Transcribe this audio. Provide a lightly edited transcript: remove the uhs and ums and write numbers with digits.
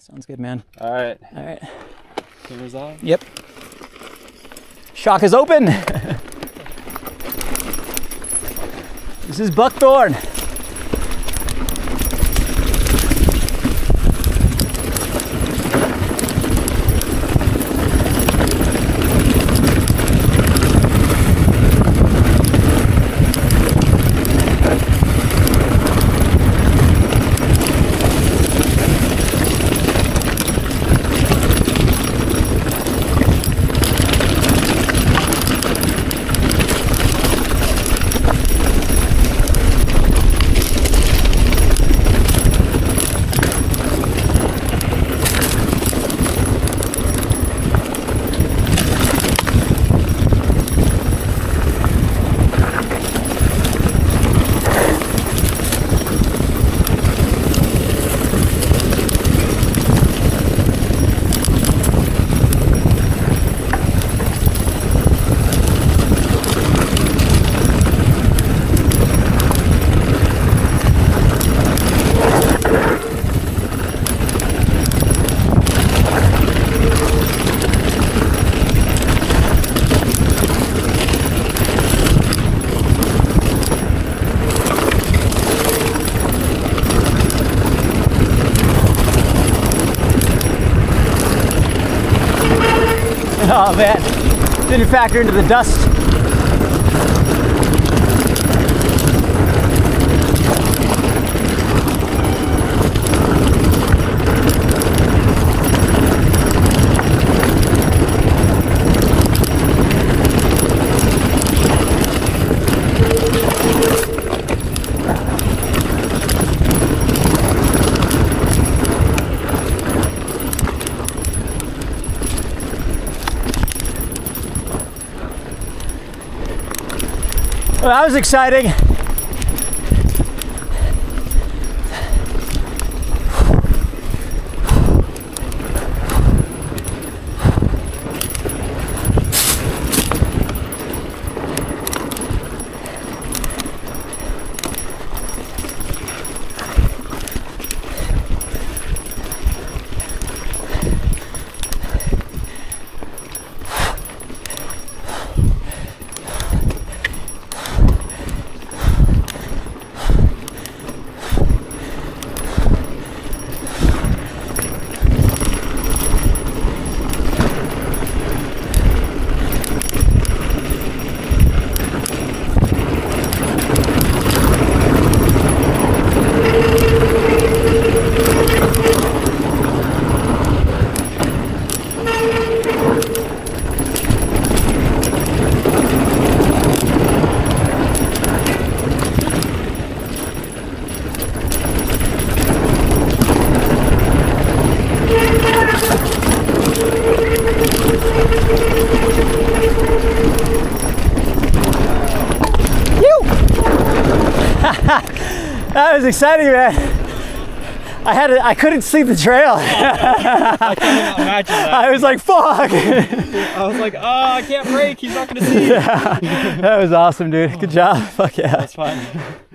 Sounds good, man. All right. All right. Cameras on? Yep. Shock is open. This is Buckthorn. Oh man, didn't factor into the dust. Well, that was exciting. That was exciting, man. I couldn't see the trail. I cannot imagine that. I was like, fuck. I was like, oh, I can't brake. He's not going to see. Yeah. That was awesome, dude. Good job. Fuck yeah. That's fine.